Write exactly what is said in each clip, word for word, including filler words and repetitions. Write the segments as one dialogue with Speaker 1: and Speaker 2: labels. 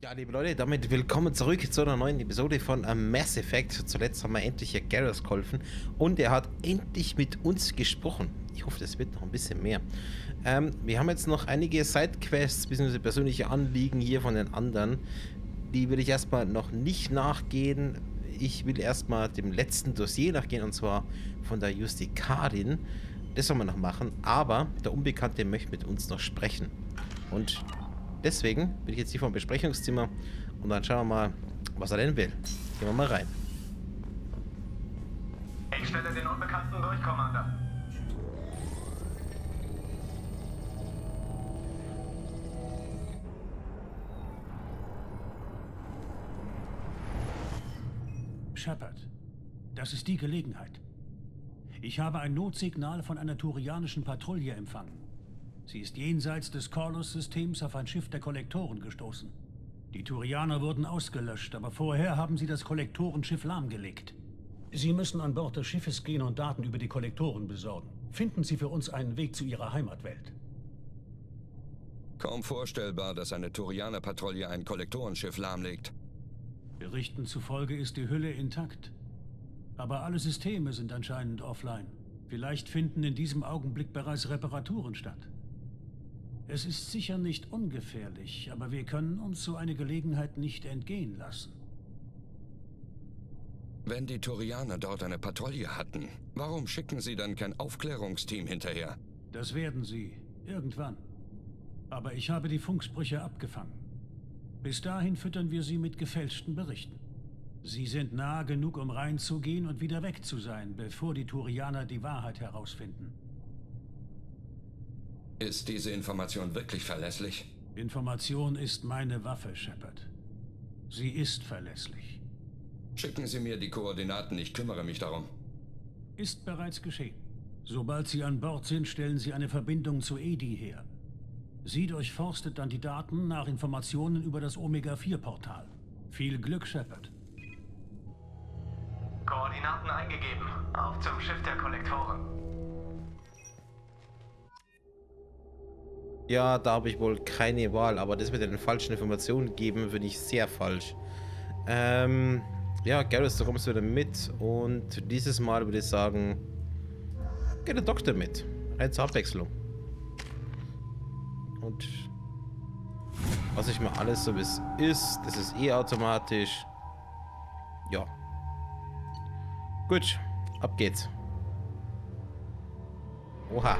Speaker 1: Ja, liebe Leute, damit willkommen zurück zu einer neuen Episode von uh, Mass Effect. Zuletzt haben wir endlich hier Garrus geholfen und er hat endlich mit uns gesprochen. Ich hoffe, das wird noch ein bisschen mehr. Ähm, wir haben jetzt noch einige Sidequests bzw. persönliche Anliegen hier von den anderen. Die will ich erstmal noch nicht nachgehen. Ich will erstmal dem letzten Dossier nachgehen, und zwar von der Justikarin. Das sollen wir noch machen, aber der Unbekannte möchte mit uns noch sprechen. Und deswegen bin ich jetzt hier vom Besprechungszimmer und dann schauen wir mal, was er denn will. Gehen wir mal rein.
Speaker 2: Ich stelle den Unbekannten durch, Commander.
Speaker 3: Shepard, das ist die Gelegenheit. Ich habe ein Notsignal von einer turianischen Patrouille empfangen. Sie ist jenseits des Corlus-Systems auf ein Schiff der Kollektoren gestoßen. Die Turianer wurden ausgelöscht, aber vorher haben sie das Kollektorenschiff lahmgelegt. Sie müssen an Bord des Schiffes gehen und Daten über die Kollektoren besorgen. Finden Sie für uns einen Weg zu Ihrer Heimatwelt.
Speaker 4: Kaum vorstellbar, dass eine Turianer-Patrouille ein Kollektorenschiff lahmlegt.
Speaker 3: Berichten zufolge ist die Hülle intakt. Aber alle Systeme sind anscheinend offline. Vielleicht finden in diesem Augenblick bereits Reparaturen statt. Es ist sicher nicht ungefährlich, aber wir können uns so eine Gelegenheit nicht entgehen lassen.
Speaker 4: Wenn die Turianer dort eine Patrouille hatten, warum schicken sie dann kein Aufklärungsteam hinterher?
Speaker 3: Das werden sie. Irgendwann. Aber ich habe die Funksprüche abgefangen. Bis dahin füttern wir sie mit gefälschten Berichten. Sie sind nah genug, um reinzugehen und wieder weg zu sein, bevor die Turianer die Wahrheit herausfinden.
Speaker 4: Ist diese Information wirklich verlässlich?
Speaker 3: Information ist meine Waffe, Shepard. Sie ist verlässlich.
Speaker 4: Schicken Sie mir die Koordinaten, ich kümmere mich darum.
Speaker 3: Ist bereits geschehen. Sobald Sie an Bord sind, stellen Sie eine Verbindung zu E D I her. Sie durchforstet dann die Daten nach Informationen über das Omega vier Portal. Viel Glück, Shepard.
Speaker 2: Koordinaten eingegeben. Auf zum Schiff der Kollektoren.
Speaker 1: Ja, da habe ich wohl keine Wahl, aber das mit den falschen Informationen geben, finde ich sehr falsch. Ähm, ja, Garrus, du kommst wieder mit und dieses Mal würde ich sagen, geht der Doktor mit. Rein zur Abwechslung. Und was ich mal alles so wie es ist, das ist eh automatisch. Ja. Gut, ab geht's. Oha.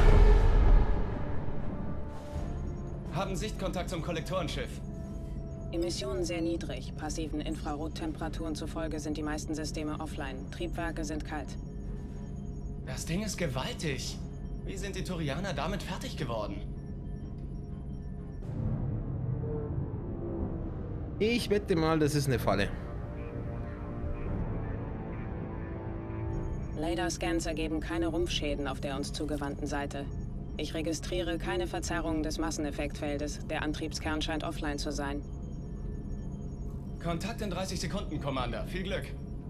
Speaker 5: Haben Sichtkontakt zum Kollektorenschiff.
Speaker 6: Emissionen sehr niedrig. Passiven Infrarottemperaturen zufolge sind die meisten Systeme offline. Triebwerke sind kalt.
Speaker 5: Das Ding ist gewaltig. Wie sind die Turianer damit fertig geworden?
Speaker 1: Ich wette mal, das ist eine Falle.
Speaker 6: Radar-Scans ergeben keine Rumpfschäden auf der uns zugewandten Seite. Ich registriere keine Verzerrungen des Masseneffektfeldes. Der Antriebskern scheint offline zu sein.
Speaker 5: Kontakt in dreißig Sekunden, Commander. Viel Glück.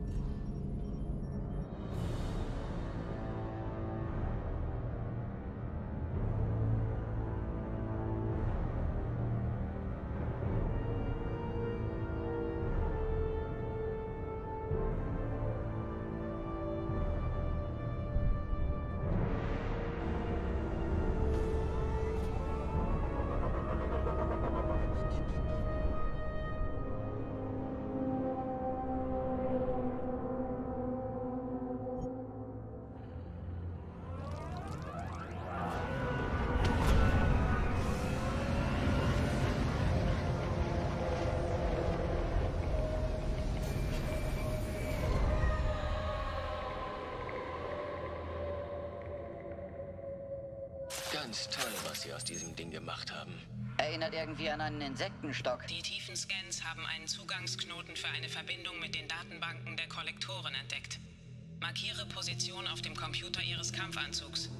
Speaker 7: Ganz toll, was Sie aus diesem Ding gemacht haben.
Speaker 8: Erinnert irgendwie an einen Insektenstock.
Speaker 6: Die Tiefenscans haben einen Zugangsknoten für eine Verbindung mit den Datenbanken der Kollektoren entdeckt. Markiere Position auf dem Computer Ihres Kampfanzugs.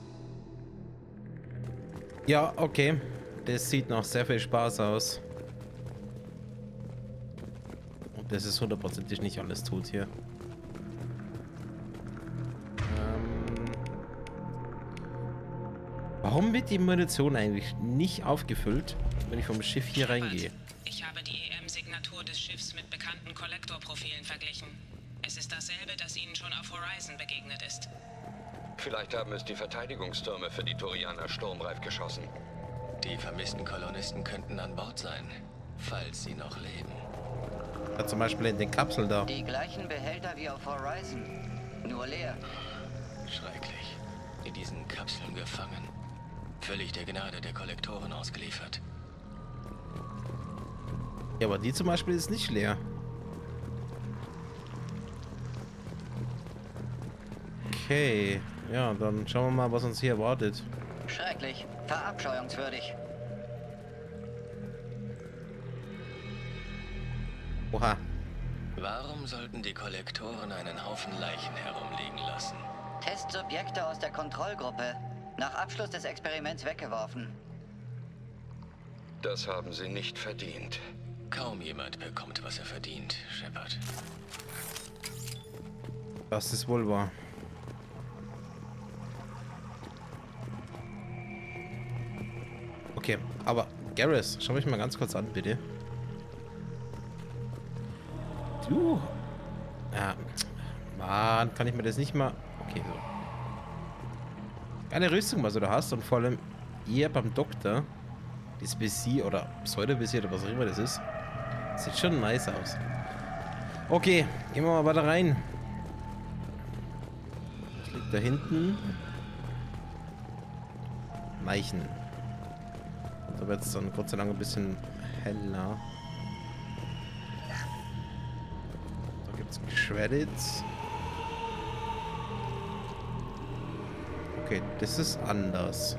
Speaker 1: Ja, okay. Das sieht nach sehr viel Spaß aus. Und das ist hundertprozentig nicht alles tot hier. Warum wird die Munition eigentlich nicht aufgefüllt, wenn ich vom Schiff hier reingehe?
Speaker 6: Ich Ich habe die E M-Signatur des Schiffs mit bekannten Kollektorprofilen verglichen. Es ist dasselbe, das Ihnen schon auf Horizon begegnet ist.
Speaker 4: Vielleicht haben es die Verteidigungstürme für die Turianer sturmreif geschossen.
Speaker 7: Die vermissten Kolonisten könnten an Bord sein, falls sie noch leben.
Speaker 1: Ja, zum Beispiel in den Kapseln da.
Speaker 8: Die gleichen Behälter wie auf Horizon, nur leer.
Speaker 7: Schrecklich. In diesen Kapseln gefangen. Völlig der Gnade der Kollektoren ausgeliefert.
Speaker 1: Ja, aber die zum Beispiel ist nicht leer. Okay. Ja, dann schauen wir mal, was uns hier erwartet.
Speaker 8: Schrecklich, verabscheuungswürdig.
Speaker 1: Oha.
Speaker 7: Warum sollten die Kollektoren einen Haufen Leichen herumliegen lassen?
Speaker 8: Testsubjekte aus der Kontrollgruppe. Nach Abschluss des Experiments weggeworfen.
Speaker 4: Das haben sie nicht verdient.
Speaker 7: Kaum jemand bekommt, was er verdient, Shepard.
Speaker 1: Das ist wohl wahr. Okay, aber Garrus, schau mich mal ganz kurz an, bitte. Du. Ja. Mann, kann ich mir das nicht mal... Okay, so. Keine Rüstung, was du da hast. Und vor allem ihr beim Doktor, das Visier oder Pseudo-Visier oder was auch immer das ist, sieht schon nice aus. Okay, gehen wir mal weiter rein. Das liegt da hinten. Leichen. Und da wird es dann Gott sei Dank ein bisschen heller. Da gibt es Credits. Okay, das ist anders.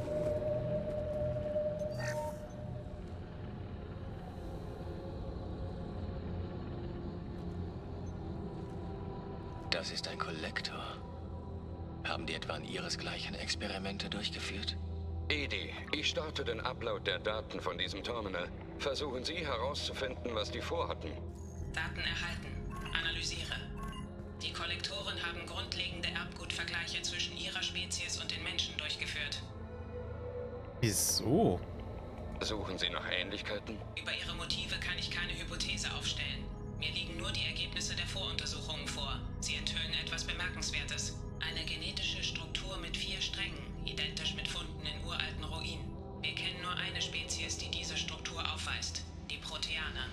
Speaker 7: Das ist ein Kollektor. Haben die etwa an ihresgleichen Experimente durchgeführt?
Speaker 4: Edi, ich starte den Upload der Daten von diesem Terminal. Versuchen Sie herauszufinden, was die vorhatten.
Speaker 6: Daten erhalten. Analysiere. Die Kollektoren haben grundlegende Erbgutvergleiche zwischen ihrer Spezies und den Menschen durchgeführt.
Speaker 1: Wieso?
Speaker 4: Suchen Sie nach Ähnlichkeiten?
Speaker 6: Über ihre Motive kann ich keine Hypothese aufstellen. Mir liegen nur die Ergebnisse der Voruntersuchungen vor. Sie enthüllen etwas Bemerkenswertes. Eine genetische Struktur mit vier Strängen, identisch mit Funden in uralten Ruinen. Wir kennen nur eine Spezies, die diese Struktur aufweist. Die Proteaner.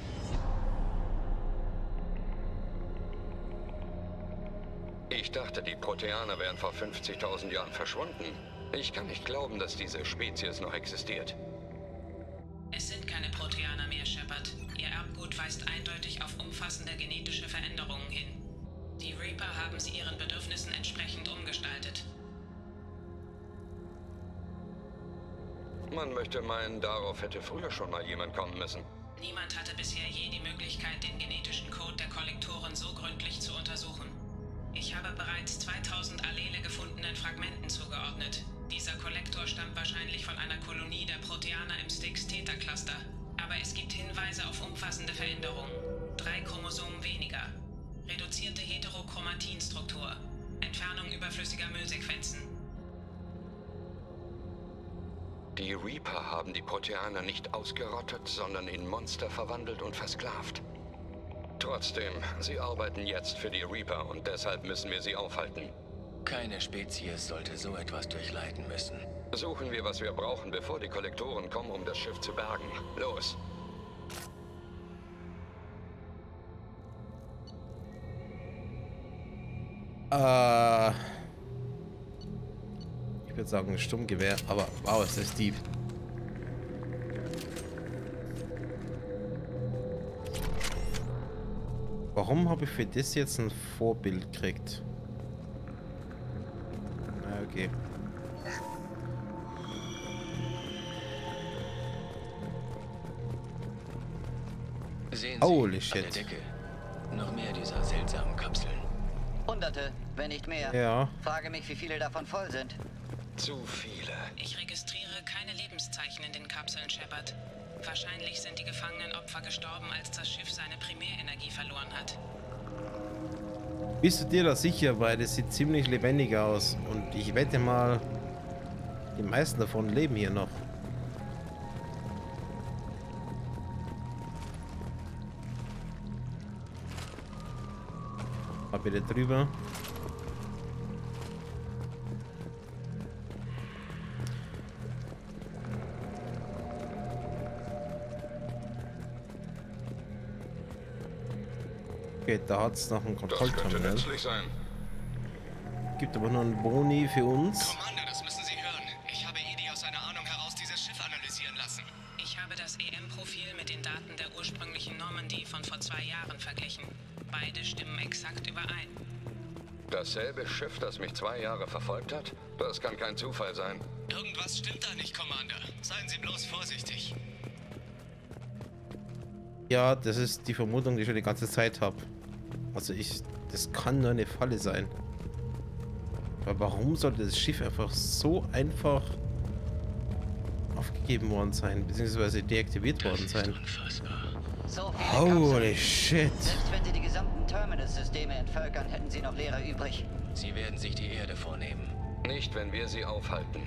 Speaker 4: Ich dachte, die Proteaner wären vor fünfzigtausend Jahren verschwunden. Ich kann nicht glauben, dass diese Spezies noch existiert.
Speaker 6: Es sind keine Proteaner mehr, Shepard. Ihr Erbgut weist eindeutig auf umfassende genetische Veränderungen hin. Die Reaper haben sie ihren Bedürfnissen entsprechend umgestaltet.
Speaker 4: Man möchte meinen, darauf hätte früher schon mal jemand kommen müssen.
Speaker 6: Niemand hatte bisher je die Möglichkeit, den genetischen Code der Kollektoren so gründlich zu untersuchen. Ich habe bereits zweitausend Allele gefundenen Fragmenten zugeordnet. Dieser Kollektor stammt wahrscheinlich von einer Kolonie der Proteaner im Styx-Theta-Cluster. Aber es gibt Hinweise auf umfassende Veränderungen. Drei Chromosomen weniger. Reduzierte Heterochromatinstruktur. Entfernung überflüssiger Müllsequenzen.
Speaker 4: Die Reaper haben die Proteaner nicht ausgerottet, sondern in Monster verwandelt und versklavt. Trotzdem, sie arbeiten jetzt für die Reaper und deshalb müssen wir sie aufhalten.
Speaker 7: Keine Spezies sollte so etwas durchleiden müssen.
Speaker 4: Suchen wir, was wir brauchen, bevor die Kollektoren kommen, um das Schiff zu bergen. Los!
Speaker 1: Äh... Ich würde sagen Sturmgewehr, aber wow, ist das deep. Warum habe ich für das jetzt ein Vorbild gekriegt? Na, okay.
Speaker 7: Sehen Sie
Speaker 1: Holy
Speaker 7: an der
Speaker 1: shit.
Speaker 7: Decke noch mehr dieser seltsamen Kapseln.
Speaker 8: Hunderte, wenn nicht mehr.
Speaker 1: Ja.
Speaker 8: Frage mich, wie viele davon voll sind.
Speaker 4: Zu viele.
Speaker 6: Ich registriere keine Lebenszeichen in den Kapseln, Shepard. Wahrscheinlich sind die gefangenen Opfer gestorben, als das Schiff seine Primärenergie verloren hat.
Speaker 1: Bist du dir da sicher? Weil das sieht ziemlich lebendig aus. Und ich wette mal, die meisten davon leben hier noch. Mal bitte drüber. Okay, da hat es noch einen
Speaker 4: Das könnte
Speaker 1: Kontrollterminal.
Speaker 4: nützlich sein.
Speaker 1: Gibt aber noch einen Boni für uns.
Speaker 7: Commander, das müssen Sie hören. Ich habe Edie aus seiner Ahnung heraus dieses Schiff analysieren lassen.
Speaker 6: Ich habe das E M-Profil mit den Daten der ursprünglichen Normandy von vor zwei Jahren verglichen. Beide stimmen exakt überein.
Speaker 4: Dasselbe Schiff, das mich zwei Jahre verfolgt hat? Das kann kein Zufall sein.
Speaker 7: Irgendwas stimmt da nicht, Commander. Seien Sie bloß vorsichtig.
Speaker 1: Ja, das ist die Vermutung, die ich schon die ganze Zeit habe. Also ich, das kann nur eine Falle sein. Aber warum sollte das Schiff einfach so einfach aufgegeben worden sein, beziehungsweise deaktiviert worden sein?
Speaker 7: Unfassbar.
Speaker 8: So viele
Speaker 1: Holy
Speaker 8: Kapseln.
Speaker 1: shit.
Speaker 8: Selbst wenn sie die gesamten Terminus-Systeme entvölkern, hätten sie noch Leere übrig.
Speaker 7: Sie werden sich die Erde vornehmen.
Speaker 4: Nicht, wenn wir sie aufhalten.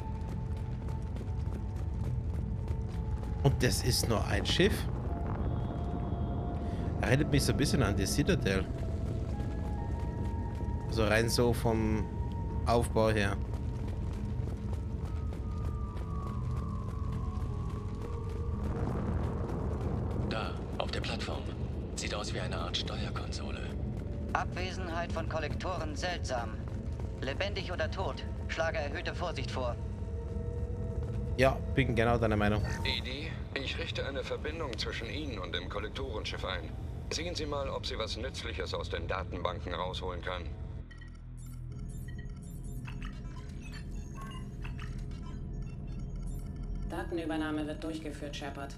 Speaker 1: Und das ist nur ein Schiff? Erinnert mich so ein bisschen an die Citadel. Also rein so vom Aufbau her.
Speaker 7: Da, auf der Plattform. Sieht aus wie eine Art Steuerkonsole.
Speaker 8: Abwesenheit von Kollektoren seltsam. Lebendig oder tot, schlage erhöhte Vorsicht vor.
Speaker 1: Ja, bin genau deiner Meinung.
Speaker 4: Edie, ich richte eine Verbindung zwischen Ihnen und dem Kollektorenschiff ein. Sehen Sie mal, ob sie was Nützliches aus den Datenbanken rausholen kann.
Speaker 6: Datenübernahme wird durchgeführt, Shepard.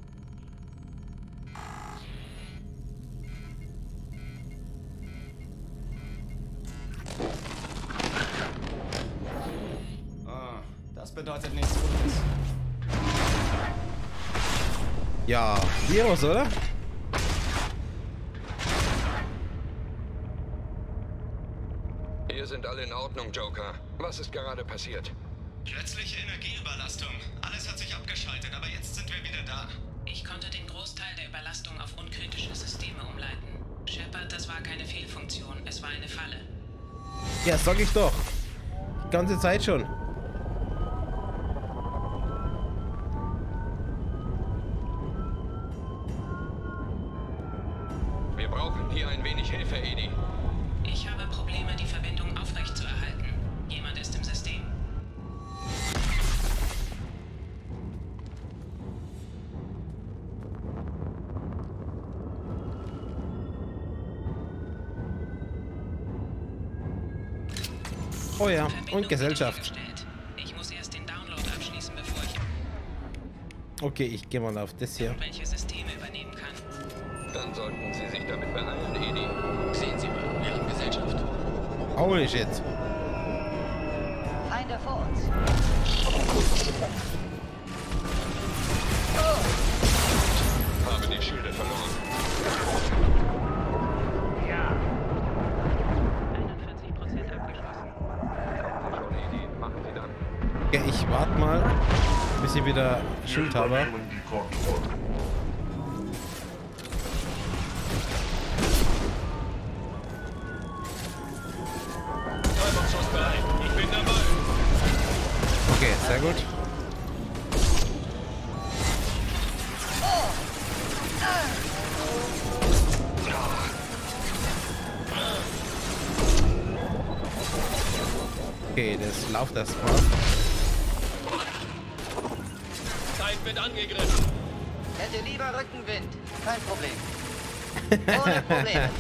Speaker 5: Ah, das bedeutet nichts Gutes.
Speaker 1: Ja, Virus, oder?
Speaker 4: Hier sind alle in Ordnung, Joker. Was ist gerade passiert?
Speaker 7: Plötzliche Energieüberlastung. Alles hat sich abgeschaltet, aber jetzt sind wir wieder da.
Speaker 6: Ich konnte den Großteil der Überlastung auf unkritische Systeme umleiten. Shepard, das war keine Fehlfunktion, es war eine Falle.
Speaker 1: Ja, sag ich doch. Die ganze Zeit schon.
Speaker 4: Wir brauchen hier ein wenig Hilfe, Edie.
Speaker 6: Ich habe Probleme, die Verbindung aufrechtzuerhalten. Jemand ist im System.
Speaker 1: Oh ja,
Speaker 6: Verbindung
Speaker 1: und Gesellschaft.
Speaker 6: wiederhergestellt. Ich muss erst den Download abschließen, bevor ich
Speaker 1: Okay, ich gehe mal auf das hier.
Speaker 6: welche Systeme übernehmen kann.
Speaker 4: Dann sollten Sie sich damit beeilen, Edie.
Speaker 7: Sehen Sie mal, wir haben Gesellschaft.
Speaker 1: Holy shit.
Speaker 8: Feinde vor uns.
Speaker 4: Habe die Schilde verloren.
Speaker 6: einundvierzig Prozent abgeschlossen.
Speaker 4: Kommen Sie schon, Edie. Machen Sie dann.
Speaker 1: Ja, ich warte mal, bis ich wieder Schild habe.
Speaker 7: Steuerungsschuss bereit. Ich bin dabei.
Speaker 1: Okay, sehr gut. Okay, das läuft erstmal.
Speaker 7: Zeit wird angegriffen.
Speaker 8: Hätte lieber Rückenwind. Kein Problem. Ohne Probleme.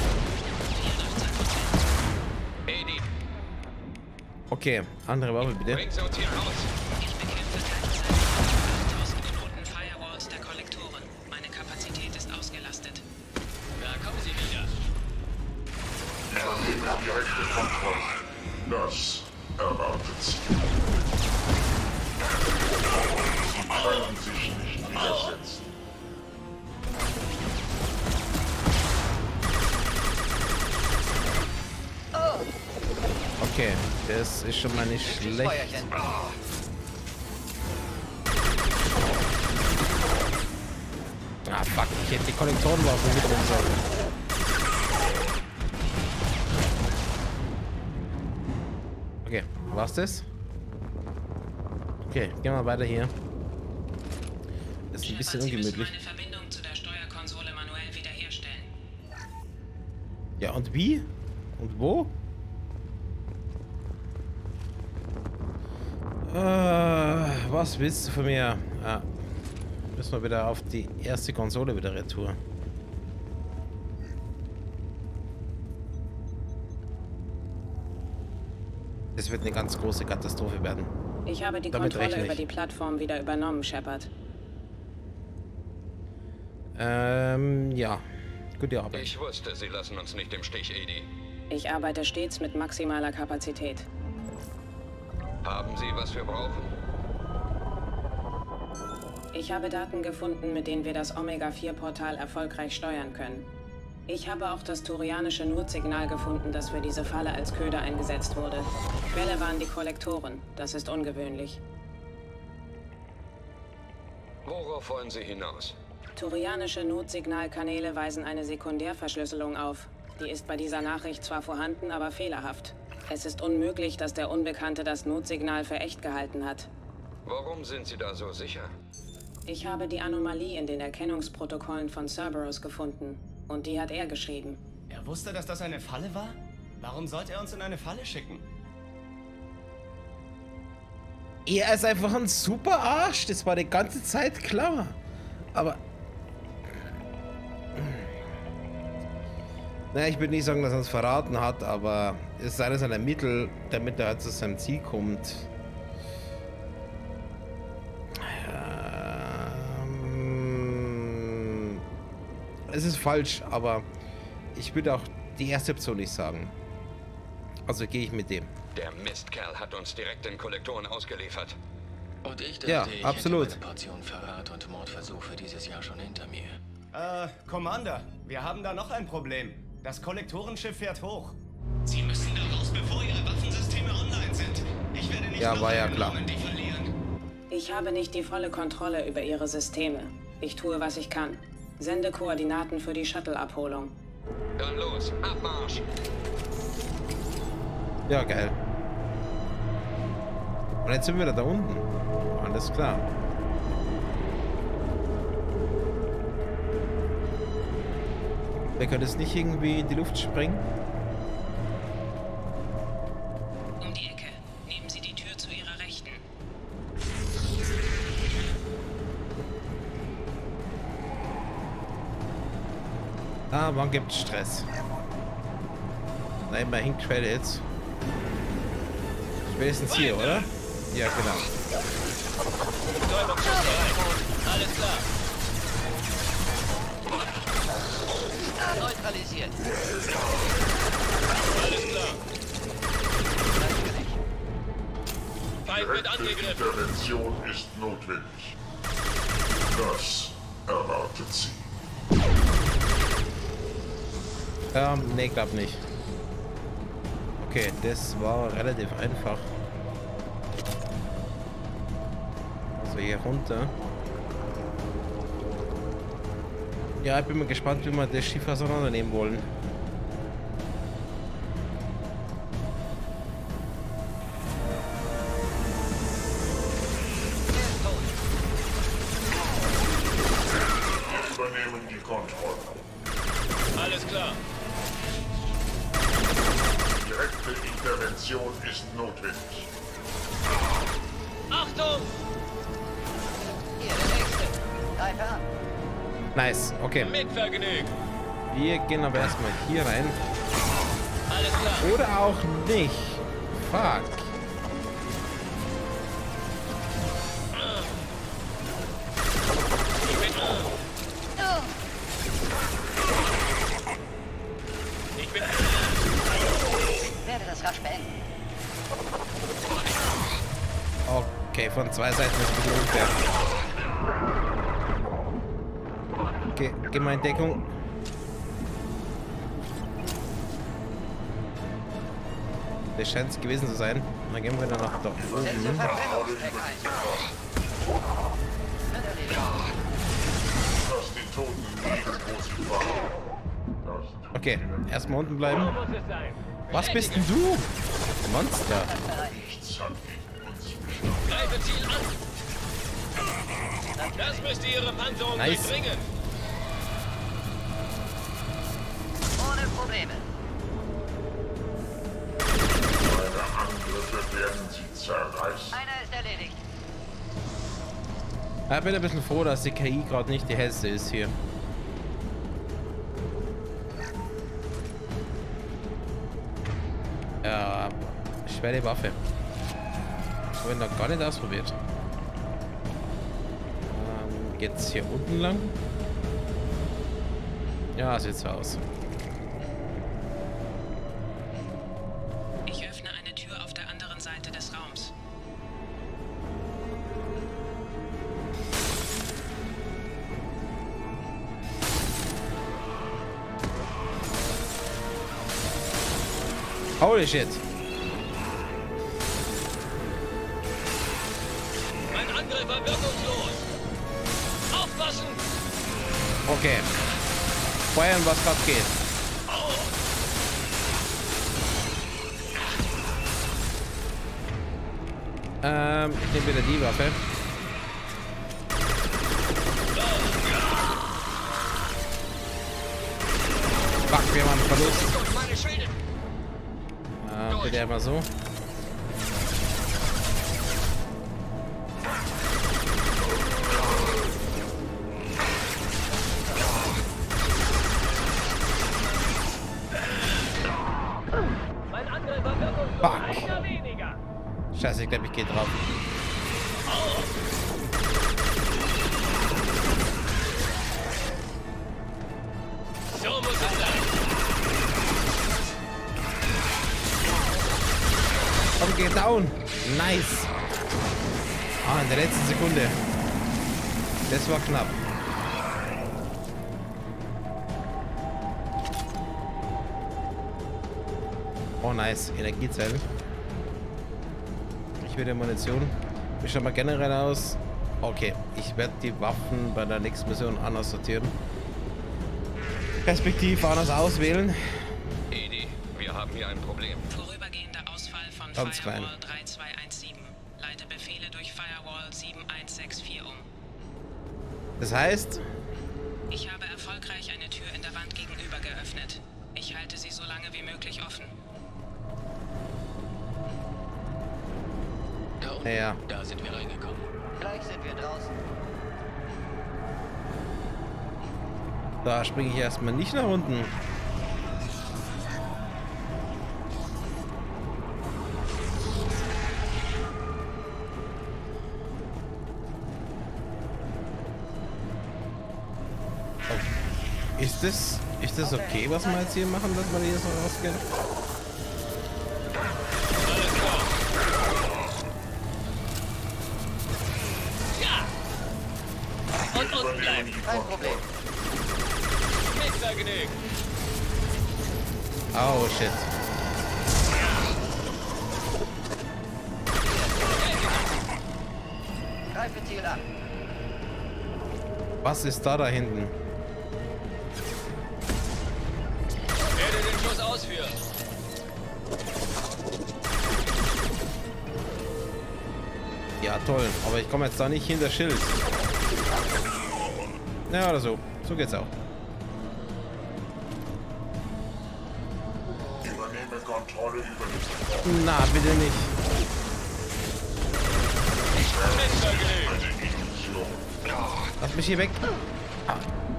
Speaker 4: Edie,
Speaker 1: Okay, andere Waffe bitte.
Speaker 4: bring sie uns hier raus.
Speaker 6: Ich bekämpfe gleichzeitig achttausend Minuten Firewalls der Kollektoren. Meine Kapazität ist ausgelastet.
Speaker 7: Da kommen Sie wieder.
Speaker 9: Direkte Kontrolle. Das erwartet Sie. Sie können sich nicht widersetzen.
Speaker 1: Okay, das ist schon mal nicht schlecht.
Speaker 8: Feuerchen.
Speaker 1: Ah, fuck, ich hätte die Kollektorenwaffe mit drin sollen. Okay, war's das? Okay, gehen wir weiter hier. Das ist ein bisschen ungemütlich.
Speaker 6: Meine Verbindung zu der Steuerkonsole manuell wiederherstellen.
Speaker 1: Ja, und wie? Und wo? Äh, was willst du von mir? Ah, müssen wir wieder auf die erste Konsole wieder retour. Es wird eine ganz große Katastrophe werden.
Speaker 6: Ich habe die
Speaker 1: Damit
Speaker 6: Kontrolle
Speaker 1: rechne
Speaker 6: über
Speaker 1: ich.
Speaker 6: die Plattform wieder übernommen, Shepard.
Speaker 1: Ähm, ja. Gute Arbeit.
Speaker 4: Ich wusste, Sie lassen uns nicht im Stich, Edie.
Speaker 6: Ich arbeite stets mit maximaler Kapazität.
Speaker 4: Haben Sie, was wir brauchen?
Speaker 6: Ich habe Daten gefunden, mit denen wir das Omega vier Portal erfolgreich steuern können. Ich habe auch das turianische Notsignal gefunden, das für diese Falle als Köder eingesetzt wurde. Quelle waren die Kollektoren. Das ist ungewöhnlich.
Speaker 4: Worauf wollen Sie hinaus?
Speaker 6: Turianische Notsignalkanäle weisen eine Sekundärverschlüsselung auf. Die ist bei dieser Nachricht zwar vorhanden, aber fehlerhaft. Es ist unmöglich, dass der Unbekannte das Notsignal für echt gehalten hat.
Speaker 4: Warum sind Sie da so sicher?
Speaker 6: Ich habe die Anomalie in den Erkennungsprotokollen von Cerberus gefunden. Und die hat er geschrieben.
Speaker 5: Er wusste, dass das eine Falle war? Warum sollte er uns in eine Falle schicken?
Speaker 1: Er ist einfach ein super Arsch. Das war die ganze Zeit klar. Aber... Naja, ich würde nicht sagen, dass er uns verraten hat, aber es ist eines seiner Mittel, damit er zu seinem Ziel kommt. Ähm, es ist falsch, aber ich würde auch die erste Option nicht sagen. Also gehe ich mit dem.
Speaker 4: Der Mistkerl hat uns direkt den Kollektoren ausgeliefert.
Speaker 7: Und ich dachte,
Speaker 1: Ja,
Speaker 7: ich
Speaker 1: absolut.
Speaker 7: hätte meine Portion Verrat und Mordversuch für dieses Jahr schon hinter mir.
Speaker 5: Äh, Commander, wir haben da noch ein Problem. Das Kollektorenschiff fährt hoch.
Speaker 10: Sie müssen da raus, bevor Ihre Waffensysteme online sind. Ich werde nicht
Speaker 1: Ja,
Speaker 10: noch
Speaker 1: war ja
Speaker 10: einen
Speaker 1: klar.
Speaker 10: Normandy verlieren.
Speaker 6: Ich habe nicht die volle Kontrolle über ihre Systeme. Ich tue, was ich kann. Sende Koordinaten für die Shuttle-Abholung.
Speaker 4: Dann los, Abmarsch!
Speaker 1: Ja, geil. Und jetzt sind wir wieder da unten. Alles klar. Wer könnte es nicht irgendwie in die Luft sprengen?
Speaker 6: Um die Ecke. Nehmen Sie die Tür zu Ihrer Rechten.
Speaker 1: Ah, wann gibt's Stress? Na, immerhin Credits. Spätestens hier, oder? Ja, genau.
Speaker 10: Alles klar.
Speaker 8: Neutralisiert.
Speaker 10: Alles klar. Feind wird
Speaker 9: Direkte
Speaker 10: angegriffen.
Speaker 9: Intervention ist notwendig. Das erwartet sie.
Speaker 1: Ähm, nee, glaub nicht. Okay, das war relativ einfach. Also hier runter. Ja, ich bin mal gespannt, wie wir das Schiff auseinandernehmen wollen.
Speaker 9: Wir übernehmen die Kontrolle.
Speaker 10: Alles klar.
Speaker 9: Direkte Intervention ist notwendig.
Speaker 10: Achtung!
Speaker 8: Hier, der nächste. Greife an.
Speaker 1: Nice, okay.
Speaker 10: Mit Vergnügen.
Speaker 1: Wir gehen aber erstmal hier rein.
Speaker 10: Alles klar.
Speaker 1: Oder auch nicht. Fuck.
Speaker 10: Ich bin... Ich bin...
Speaker 8: Werde das rasch beenden.
Speaker 1: Okay, von zwei Seiten ist ein bisschen unfair. Okay, geh mal in Deckung. Das scheint es gewesen zu sein. Dann gehen wir dann nach da
Speaker 8: Setze
Speaker 1: oben.
Speaker 8: Verbrennungsdeck ein. Wird erledigt.
Speaker 9: Lass die Toten liegen, wo sie waren. Das tut
Speaker 1: Okay, erstmal unten bleiben.
Speaker 10: Muss es sein.
Speaker 1: Was bist denn du? Monster.
Speaker 8: Bereit.
Speaker 9: Alles hat gegen uns bestanden.
Speaker 10: Greife Ziel an! Das müsste Ihre Panzerung
Speaker 1: Nice.
Speaker 10: durchdringen.
Speaker 8: Ohne Probleme.
Speaker 9: Meine Angriffe werden sie zerreißen.
Speaker 8: Einer ist erledigt.
Speaker 1: Ich bin ein bisschen froh, dass die K I gerade nicht die hellste ist hier. Ja, schwere Waffe. Das habe ich noch gar nicht ausprobiert. Ähm, geht's hier unten lang? Ja, sieht so aus.
Speaker 6: Ich öffne eine Tür auf der anderen Seite des Raums.
Speaker 1: Holy shit.
Speaker 10: Mein Angriff war wirkungslos. Aufpassen!
Speaker 1: Okay. Feuern, was gerade geht. Ähm, ich nehme wieder die Waffe. Fuck, wir haben einen Verlust.
Speaker 10: Meine Schilde!
Speaker 1: Äh, bitte einmal so.
Speaker 10: Mein Angriff war wirkungslos.
Speaker 1: Fuck.
Speaker 10: Einer weniger.
Speaker 1: Scheiße, ich glaube, ich gehe drauf.
Speaker 10: So muss es sein.
Speaker 1: Komm, geh down. Nice. Ah, in der letzten Sekunde. Das war knapp. Oh, nice. Energiezellen. Ich will die Munition. Wie schaut mal generell aus? Okay, ich werde die Waffen bei der nächsten Mission anders sortieren. Perspektiv anders auswählen.
Speaker 4: Edi, wir haben hier ein Problem.
Speaker 6: Vorübergehender Ausfall von
Speaker 1: Ganz klein.
Speaker 6: Firewall drei zwei eins sieben. Leite Befehle durch Firewall sieben eins sechs vier um.
Speaker 1: Das heißt,
Speaker 6: Ich habe erfolgreich eine Tür in der Wand gegenüber geöffnet. Ich halte sie so lange wie möglich offen.
Speaker 7: Da unten,
Speaker 1: Ja.
Speaker 7: da sind wir reingekommen.
Speaker 8: Gleich sind wir draußen.
Speaker 1: da springe ich erstmal nicht nach unten. Oh. Ist das, ist das okay, was wir jetzt hier machen, dass wir hier so rausgehen?
Speaker 10: Alles klar. Ja! Und unten bleiben.
Speaker 8: Kein Problem.
Speaker 10: Mixergenügt.
Speaker 1: Oh shit.
Speaker 8: Greife Ziel an.
Speaker 1: Was ist da da hinten?
Speaker 10: Werde den Schuss ausführen.
Speaker 1: Ja toll, aber ich komme jetzt da nicht hinter Schild. Ja, oder so. So geht's auch.
Speaker 9: Übernehme Kontrolle über die
Speaker 1: Na, bitte nicht.
Speaker 10: Mixergenügt.
Speaker 1: Lass mich hier weg. Ah.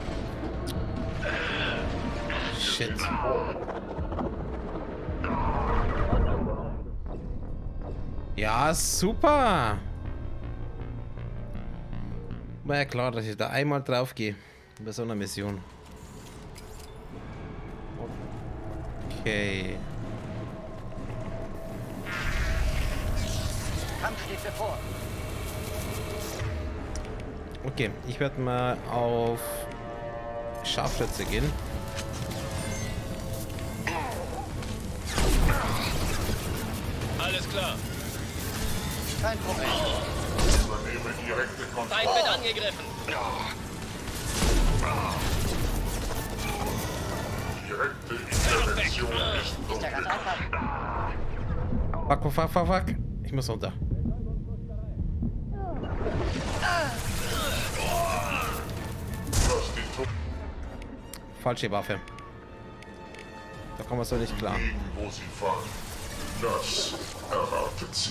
Speaker 1: Shit. Ja, super. War ja klar, dass ich da einmal drauf gehe. Bei so einer Mission. Okay.
Speaker 8: Kampf steht bevor.
Speaker 1: Okay, ich werde mal auf Scharfschütze gehen.
Speaker 10: Alles klar.
Speaker 8: Kein Problem.
Speaker 9: Übernehme direkte
Speaker 10: Feind
Speaker 9: Kontrolle.
Speaker 10: wird angegriffen.
Speaker 9: Direkte Intervention ist
Speaker 8: Ist ja ganz
Speaker 9: notwendig.
Speaker 8: einfach.
Speaker 1: Fuck, fuck, fuck, fuck. Ich muss runter. Falsche Waffe. Da kommen wir so nicht klar.
Speaker 9: Wo sie fallen, das erwartet sie.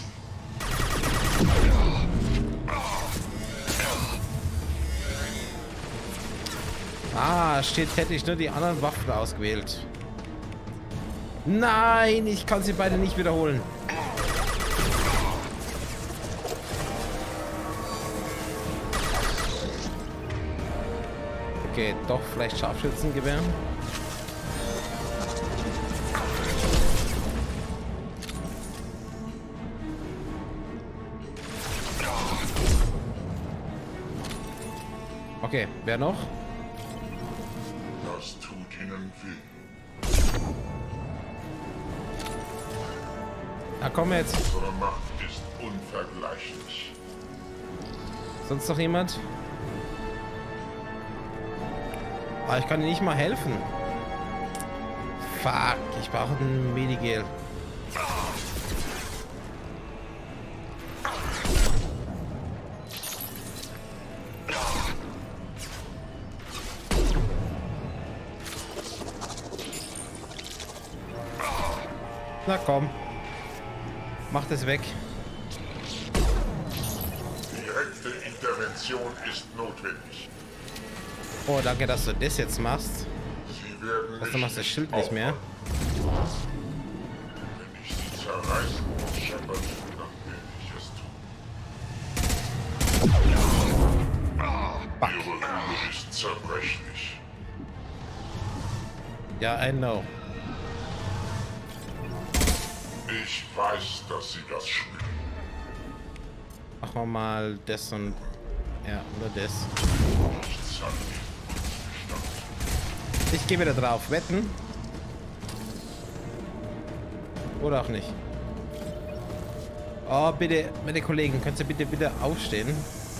Speaker 1: Ah, steht, hätte ich nur die anderen Waffen ausgewählt. Nein, ich kann sie beide nicht wiederholen. Okay, doch vielleicht Scharfschützengewehr. Okay, wer noch?
Speaker 9: Das tut ihnen weh.
Speaker 1: Na komm jetzt.
Speaker 9: Unsere Macht ist unvergleichlich.
Speaker 1: Sonst noch jemand? Ah, ich kann dir nicht mal helfen. Fuck, ich brauche ein Medigel. Na komm. Mach das weg.
Speaker 9: Direkte Intervention ist notwendig.
Speaker 1: Oh, danke, dass du das jetzt machst.
Speaker 9: Sie werden
Speaker 1: Was, du machst das Schild nicht mehr.
Speaker 9: Wenn ich sie zerreißen muss, Shepard, dann werde ich es tun. Ihre Lüge ist zerbrechlich.
Speaker 1: Ja, I know.
Speaker 9: Ich weiß, dass sie das spüren.
Speaker 1: Machen wir mal das und... Ja, nur das.
Speaker 9: Nichts an ihnen.
Speaker 1: Ich gehe wieder drauf. Wetten? Oder auch nicht. Oh, bitte, meine Kollegen, könnt ihr bitte wieder aufstehen?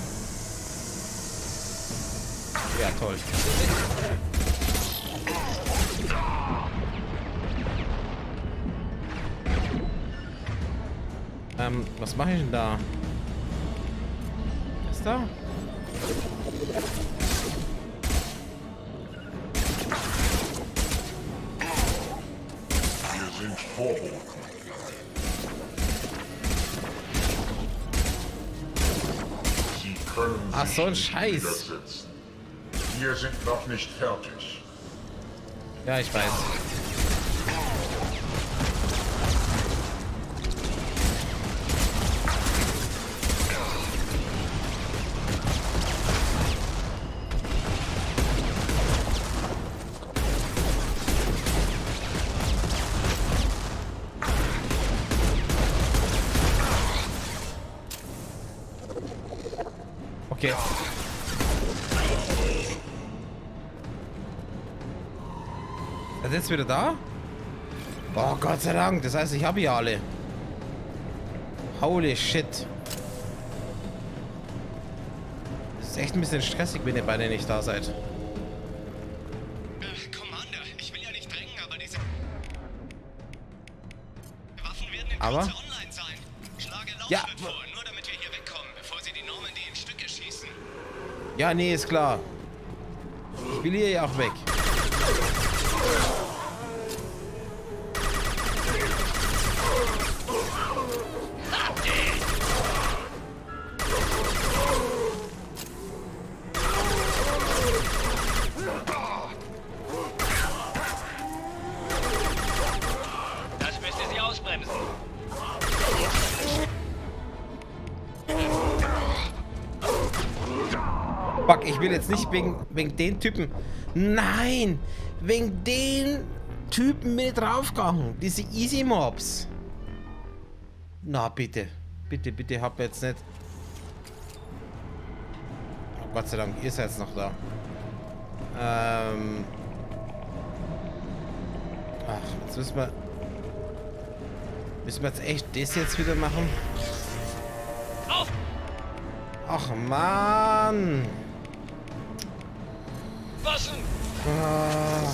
Speaker 1: Ja, toll. Ähm, was mache ich denn da? Was ist da?
Speaker 9: Wir sind Vorboten. Sie können
Speaker 1: Ach,
Speaker 9: sich
Speaker 1: so ein
Speaker 9: nicht
Speaker 1: Scheiß.
Speaker 9: widersetzen. Wir sind noch nicht fertig.
Speaker 1: Ja, ich weiß. Okay. Er ist jetzt wieder da? Oh, Gott sei Dank. Das heißt, ich habe ja alle. Holy shit. Das ist echt ein bisschen stressig, wenn ihr beide nicht da seid.
Speaker 10: Ach, Commander, ich will ja nicht drängen, aber diese Waffen werden in
Speaker 1: Aber?
Speaker 10: Kürze online sein. Schlage Laufschritt
Speaker 1: Ja.
Speaker 10: vor, nur damit wir hier wegkommen, bevor sie die Normandy in Stücke schießen.
Speaker 1: Ja, nee, ist klar. Ich will hier ja auch weg.
Speaker 7: Das müsste sie ausbremsen.
Speaker 1: Fuck, ich will jetzt nicht wegen, wegen den Typen. Nein! Wegen den Typen mit draufgegangen. Diese Easy Mobs. Na, bitte. Bitte, bitte, hab jetzt nicht. Oh, Gott sei Dank, ihr seid noch da. Ähm. Ach, jetzt müssen wir. Müssen wir jetzt echt das jetzt wieder machen?
Speaker 7: Auf!
Speaker 1: Ach, Mann!
Speaker 7: Waffen!
Speaker 1: Ah.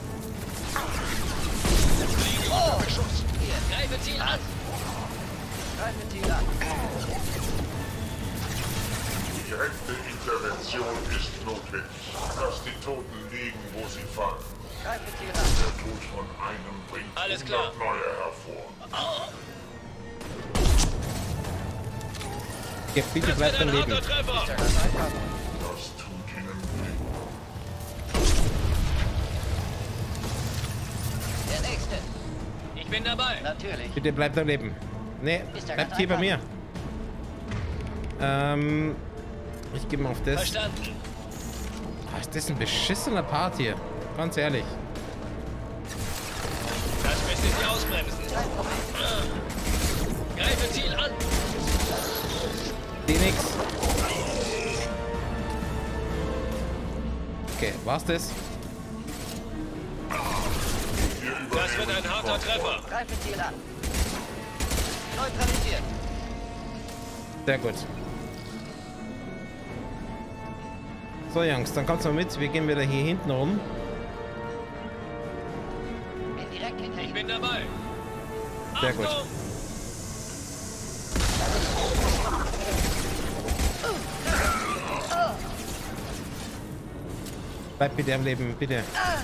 Speaker 7: Oh! Hier, greife Ziel an!
Speaker 8: Greife Ziel an.
Speaker 9: Direkte Intervention ist notwendig. Lass die Toten liegen, wo sie fallen.
Speaker 8: Greife Ziel
Speaker 9: Der
Speaker 8: an.
Speaker 9: Tod von einem bringt
Speaker 7: Alles klar.
Speaker 9: hundert neue hervor.
Speaker 1: Ja, bitte
Speaker 7: Das
Speaker 1: bleibt
Speaker 7: wird
Speaker 1: am
Speaker 7: ein
Speaker 1: Leben.
Speaker 7: harter Treffer.
Speaker 8: Ist ja ganz einfach.
Speaker 9: Das tut ihnen weh.
Speaker 8: Der nächste.
Speaker 7: Ich bin dabei.
Speaker 8: Natürlich.
Speaker 1: Bitte bleibt am Leben. Nee,
Speaker 8: Ist ja
Speaker 1: bleibt
Speaker 8: ganz
Speaker 1: hier bei mir.
Speaker 8: einfach.
Speaker 1: Ähm, ich gehe mal auf das.
Speaker 7: Verstanden.
Speaker 1: Ah, ist das ein beschissener Part hier? Ganz ehrlich.
Speaker 7: Das müsste sie ausbremsen.
Speaker 8: Kein Problem.
Speaker 7: Greife Ziel an.
Speaker 1: Die nix. Okay, war's das?
Speaker 7: Das wird ein harter Treffer.
Speaker 8: Greife Ziel an. Neutralisiert.
Speaker 1: Sehr gut. So, Jungs, dann kommt's mal mit. Wir gehen wieder hier hinten rum.
Speaker 8: Bin direkt hinter
Speaker 7: Ich
Speaker 8: Ihnen.
Speaker 7: bin dabei.
Speaker 1: Sehr gut.
Speaker 7: Achtung!
Speaker 1: Bleibt bitte am Leben, bitte.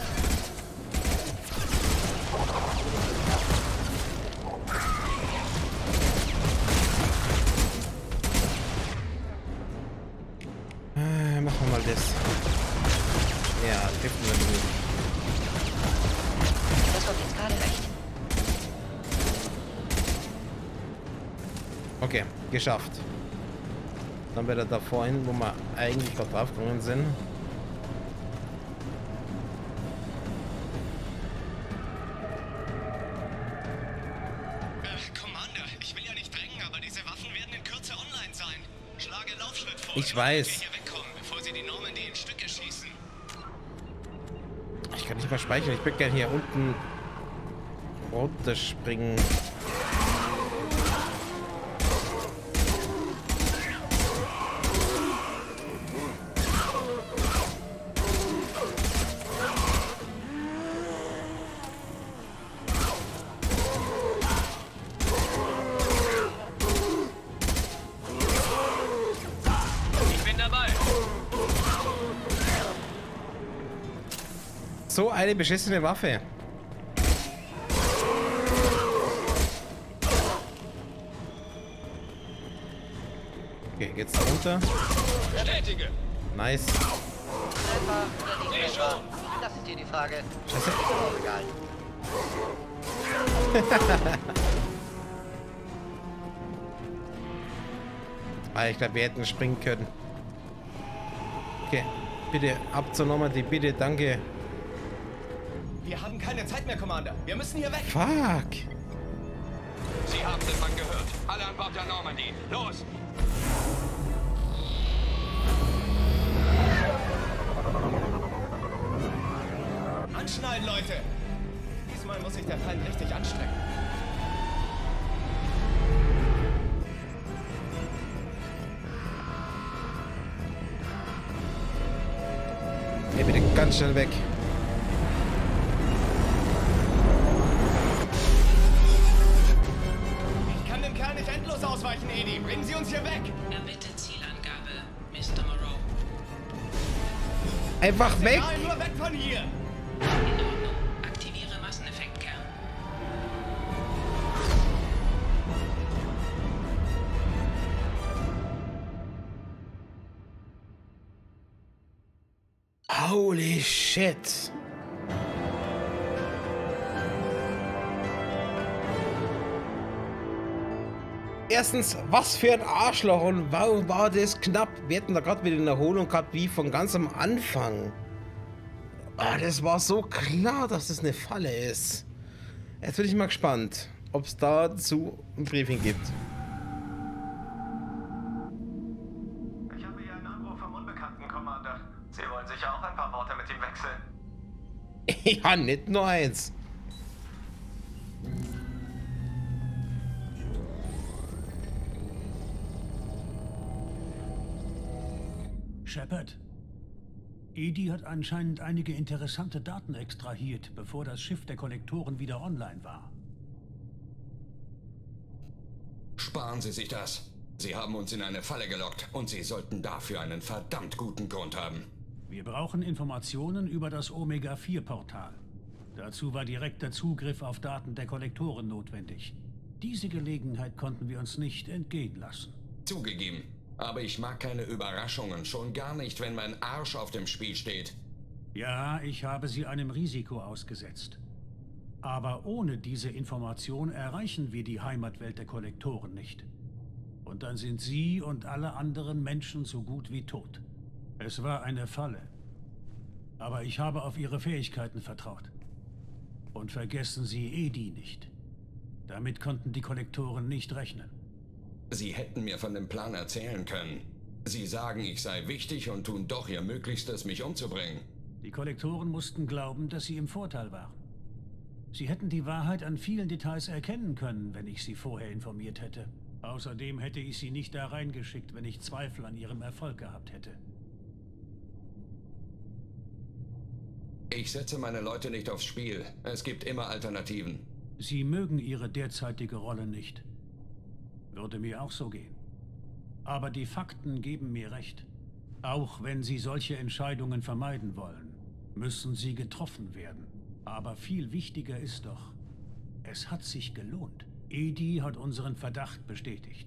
Speaker 1: Äh, machen wir mal das. Ja, trifft wir nicht.
Speaker 8: Das kommt jetzt gerade recht.
Speaker 1: Okay, geschafft. Dann wieder da vorhin, wo wir eigentlich gerade drauf gegangen sind.
Speaker 10: Äh, Commander, ich will ja nicht drängen, aber diese Waffen werden in Kürze online sein. Schlage Laufschritt vor.
Speaker 1: Ich
Speaker 10: damit
Speaker 1: weiß.
Speaker 10: wir hier wegkommen, bevor sie die Normandy in Stücke schießen.
Speaker 1: Ich kann nicht mal speichern. Ich würde gerne hier unten runterspringen.
Speaker 7: Ich bin dabei.
Speaker 1: So eine beschissene Waffe. Okay, geht's da runter?
Speaker 7: Bestätige.
Speaker 1: Nice.
Speaker 8: Treffer oder nicht
Speaker 7: Seh
Speaker 8: Treffer?
Speaker 7: schon.
Speaker 8: Das ist hier die Frage.
Speaker 1: Scheiße.
Speaker 8: Ist auch egal.
Speaker 1: Ah, ich glaube, wir hätten springen können. Okay, bitte ab zur Normandy, bitte, danke.
Speaker 5: Wir haben keine Zeit mehr, Commander. Wir müssen hier weg.
Speaker 1: Fuck.
Speaker 4: Sie haben den Mann gehört. Alle an Bord der Normandy. Los!
Speaker 5: Anschnallen, Leute. Diesmal muss sich der Feind richtig anstrengen.
Speaker 1: Ey, bitte ganz schnell weg.
Speaker 5: Ich kann dem Kerl nicht endlos ausweichen, Edi. Bringen Sie uns hier weg.
Speaker 6: Erbitte Zielangabe, Mister Moreau.
Speaker 1: Einfach weg.
Speaker 5: Egal, nur weg von hier.
Speaker 6: In Ordnung. Aktiviere Masseneffektkern.
Speaker 1: Holy shit. Erstens, was für ein Arschloch und warum war das knapp? Wir hätten da gerade wieder eine Erholung gehabt, wie von ganz am Anfang. Ah, das war so klar, dass das eine Falle ist. Jetzt bin ich mal gespannt, ob es dazu ein Briefing gibt.
Speaker 2: Ich habe hier einen Anruf vom Unbekannten, Commander. Sie wollen sicher auch ein paar Worte mit ihm wechseln.
Speaker 1: Ja, nicht nur eins.
Speaker 3: Shepard, Edi hat anscheinend einige interessante Daten extrahiert, bevor das Schiff der Kollektoren wieder online war.
Speaker 4: Sparen Sie sich das. Sie haben uns in eine Falle gelockt und Sie sollten dafür einen verdammt guten Grund haben.
Speaker 3: Wir brauchen Informationen über das Omega vier Portal. Dazu war direkter Zugriff auf Daten der Kollektoren notwendig. Diese Gelegenheit konnten wir uns nicht entgehen lassen.
Speaker 4: Zugegeben. Aber ich mag keine Überraschungen, schon gar nicht, wenn mein Arsch auf dem Spiel steht.
Speaker 3: Ja, ich habe Sie einem Risiko ausgesetzt. Aber ohne diese Information erreichen wir die Heimatwelt der Kollektoren nicht. Und dann sind Sie und alle anderen Menschen so gut wie tot. Es war eine Falle. Aber ich habe auf Ihre Fähigkeiten vertraut. Und vergessen Sie Edi nicht. Damit konnten die Kollektoren nicht rechnen.
Speaker 4: Sie hätten mir von dem Plan erzählen können. Sie sagen, ich sei wichtig und tun doch ihr Möglichstes, mich umzubringen.
Speaker 3: Die Kollektoren mussten glauben, dass sie im Vorteil waren. Sie hätten die Wahrheit an vielen Details erkennen können, wenn ich sie vorher informiert hätte. Außerdem hätte ich sie nicht da reingeschickt, wenn ich Zweifel an ihrem Erfolg gehabt hätte.
Speaker 4: Ich setze meine Leute nicht aufs Spiel. Es gibt immer Alternativen.
Speaker 3: Sie mögen ihre derzeitige Rolle nicht. Würde mir auch so gehen. Aber die Fakten geben mir recht. Auch wenn Sie solche Entscheidungen vermeiden wollen, müssen sie getroffen werden. Aber viel wichtiger ist doch, es hat sich gelohnt. Edi hat unseren Verdacht bestätigt.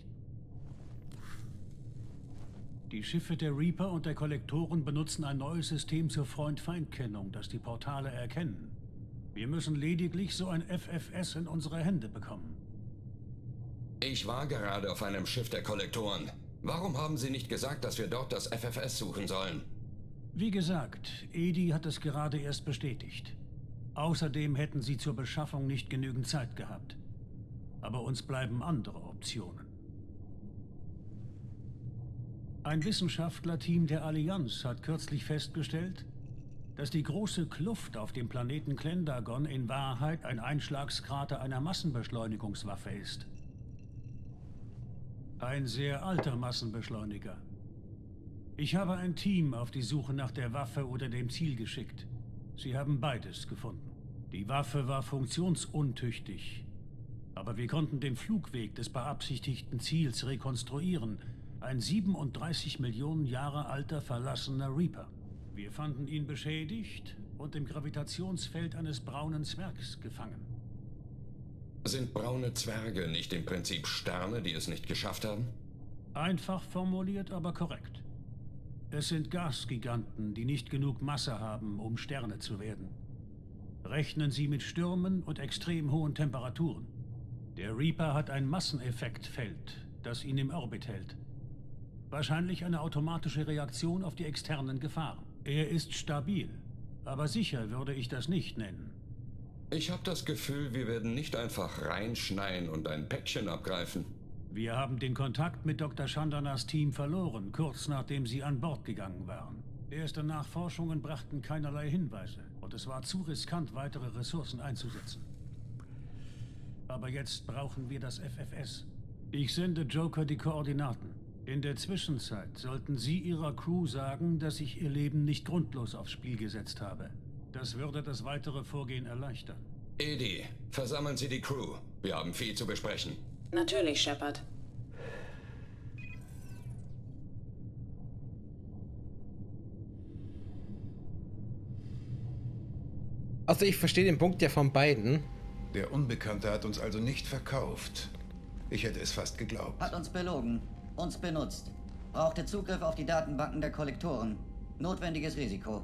Speaker 3: Die Schiffe der Reaper und der Kollektoren benutzen ein neues System zur Freund-Feind-Kennung, das die Portale erkennen. Wir müssen lediglich so ein F F S in unsere Hände bekommen.
Speaker 4: Ich war gerade auf einem Schiff der Kollektoren. Warum haben Sie nicht gesagt, dass wir dort das F F S suchen sollen?
Speaker 3: Wie gesagt, Edi hat es gerade erst bestätigt. Außerdem hätten sie zur Beschaffung nicht genügend Zeit gehabt. Aber uns bleiben andere Optionen. Ein Wissenschaftlerteam der Allianz hat kürzlich festgestellt, dass die große Kluft auf dem Planeten Klendagon in Wahrheit ein Einschlagskrater einer Massenbeschleunigungswaffe ist. Ein sehr alter Massenbeschleuniger. Ich habe ein Team auf die Suche nach der Waffe oder dem Ziel geschickt. Sie haben beides gefunden. Die Waffe war funktionsuntüchtig, aber wir konnten den Flugweg des beabsichtigten Ziels rekonstruieren. Ein siebenunddreißig Millionen Jahre alter verlassener Reaper. Wir fanden ihn beschädigt und im Gravitationsfeld eines braunen Zwergs gefangen.
Speaker 4: Sind braune Zwerge nicht im Prinzip Sterne, die es nicht geschafft haben?
Speaker 3: Einfach formuliert, aber korrekt. Es sind Gasgiganten, die nicht genug Masse haben, um Sterne zu werden. Rechnen Sie mit Stürmen und extrem hohen Temperaturen. Der Reaper hat ein Masseneffektfeld, das ihn im Orbit hält. Wahrscheinlich eine automatische Reaktion auf die externen Gefahren. Er ist stabil, aber sicher würde ich das nicht nennen.
Speaker 4: Ich habe das Gefühl, wir werden nicht einfach reinschneien und ein Päckchen abgreifen.
Speaker 3: Wir haben den Kontakt mit Doktor Chandana's Team verloren, kurz nachdem sie an Bord gegangen waren. Erste Nachforschungen brachten keinerlei Hinweise und es war zu riskant, weitere Ressourcen einzusetzen. Aber jetzt brauchen wir das F F S. Ich sende Joker die Koordinaten. In der Zwischenzeit sollten Sie Ihrer Crew sagen, dass ich Ihr Leben nicht grundlos aufs Spiel gesetzt habe. Das würde das weitere Vorgehen erleichtern.
Speaker 4: Edi, versammeln Sie die Crew. Wir haben viel zu besprechen.
Speaker 6: Natürlich, Shepard.
Speaker 1: Also ich verstehe den Punkt ja von beiden.
Speaker 11: Der Unbekannte hat uns also nicht verkauft. Ich hätte es fast geglaubt.
Speaker 8: Hat uns belogen. Uns benutzt. Brauchte Zugriff auf die Datenbanken der Kollektoren. Notwendiges Risiko.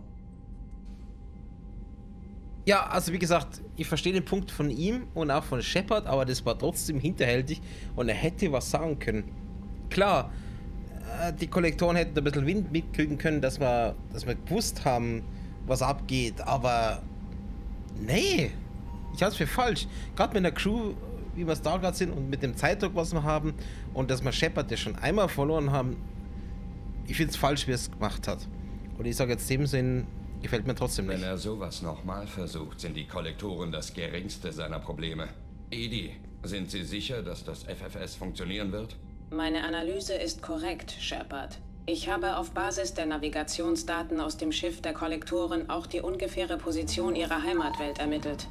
Speaker 1: Ja, also wie gesagt, ich verstehe den Punkt von ihm und auch von Shepard, aber das war trotzdem hinterhältig und er hätte was sagen können. Klar, die Kollektoren hätten ein bisschen Wind mitkriegen können, dass wir, dass wir gewusst haben, was abgeht, aber nee, ich halte es für falsch. Gerade mit der Crew, wie wir es da gerade sind und mit dem Zeitdruck, was wir haben und dass wir Shepard ja schon einmal verloren haben, ich finde es falsch, wie er es gemacht hat. Und ich sage jetzt dem Sinn, gefällt mir trotzdem nicht.
Speaker 4: Wenn er sowas nochmal versucht, sind die Kollektoren das geringste seiner Probleme. Edi, sind Sie sicher, dass das F F S funktionieren wird?
Speaker 6: Meine Analyse ist korrekt, Shepard. Ich habe auf Basis der Navigationsdaten aus dem Schiff der Kollektoren auch die ungefähre Position ihrer Heimatwelt ermittelt.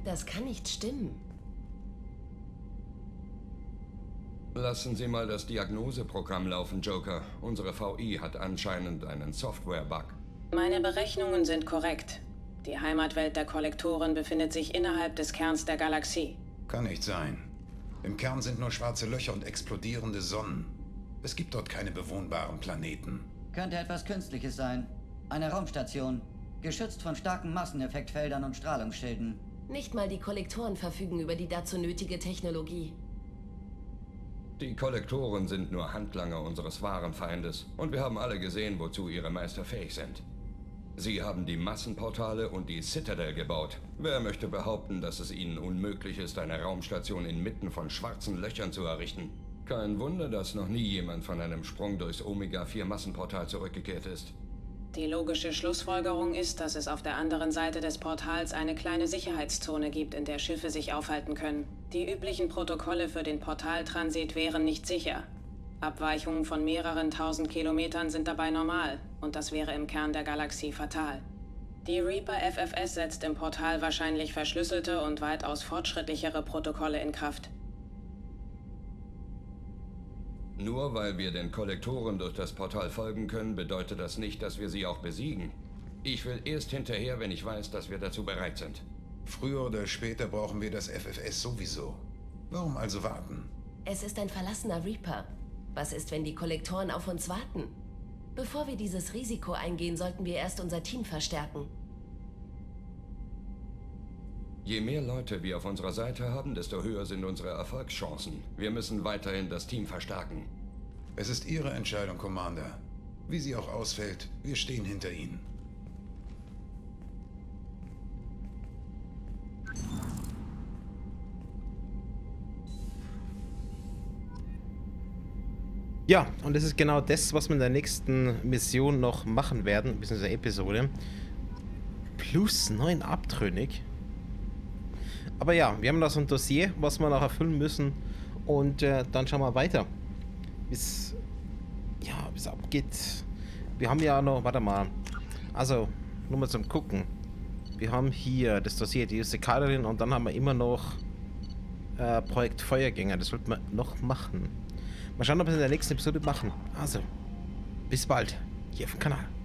Speaker 12: Das kann nicht stimmen.
Speaker 4: Lassen Sie mal das Diagnoseprogramm laufen, Joker. Unsere V I hat anscheinend einen Software-Bug.
Speaker 6: Meine Berechnungen sind korrekt. Die Heimatwelt der Kollektoren befindet sich innerhalb des Kerns der Galaxie.
Speaker 11: Kann nicht sein. Im Kern sind nur schwarze Löcher und explodierende Sonnen. Es gibt dort keine bewohnbaren Planeten.
Speaker 8: Könnte etwas Künstliches sein. Eine Raumstation. Geschützt von starken Masseneffektfeldern und Strahlungsschilden.
Speaker 12: Nicht mal die Kollektoren verfügen über die dazu nötige Technologie.
Speaker 4: Die Kollektoren sind nur Handlanger unseres wahren Feindes. Und wir haben alle gesehen, wozu ihre Meister fähig sind. Sie haben die Massenportale und die Citadel gebaut. Wer möchte behaupten, dass es ihnen unmöglich ist, eine Raumstation inmitten von schwarzen Löchern zu errichten? Kein Wunder, dass noch nie jemand von einem Sprung durchs Omega vier Massenportal zurückgekehrt ist.
Speaker 6: Die logische Schlussfolgerung ist, dass es auf der anderen Seite des Portals eine kleine Sicherheitszone gibt, in der Schiffe sich aufhalten können. Die üblichen Protokolle für den Portaltransit wären nicht sicher. Abweichungen von mehreren tausend Kilometern sind dabei normal, und das wäre im Kern der Galaxie fatal. Die Reaper F F S setzt im Portal wahrscheinlich verschlüsselte und weitaus fortschrittlichere Protokolle in Kraft.
Speaker 4: Nur weil wir den Kollektoren durch das Portal folgen können, bedeutet das nicht, dass wir sie auch besiegen. Ich will erst hinterher, wenn ich weiß, dass wir dazu bereit sind.
Speaker 11: Früher oder später brauchen wir das F F S sowieso. Warum also warten?
Speaker 12: Es ist ein verlassener Reaper. Was ist, wenn die Kollektoren auf uns warten? Bevor wir dieses Risiko eingehen, sollten wir erst unser Team verstärken.
Speaker 4: Je mehr Leute wir auf unserer Seite haben, desto höher sind unsere Erfolgschancen. Wir müssen weiterhin das Team verstärken.
Speaker 11: Es ist Ihre Entscheidung, Commander. Wie sie auch ausfällt, wir stehen hinter Ihnen.
Speaker 1: Ja, und das ist genau das, was wir in der nächsten Mission noch machen werden, beziehungsweise Episode. Plus neun abtrünnig. Aber ja, wir haben da so ein Dossier, was wir noch erfüllen müssen. Und äh, dann schauen wir weiter. Bis, ja, bis abgeht. Wir haben ja noch, warte mal. Also, nur mal zum Gucken. Wir haben hier das Dossier, die Sekaderin, und dann haben wir immer noch äh, Projekt Feuergänger. Das sollten wir noch machen. Mal schauen, ob wir es in der nächsten Episode machen. Also, bis bald. Hier auf dem Kanal.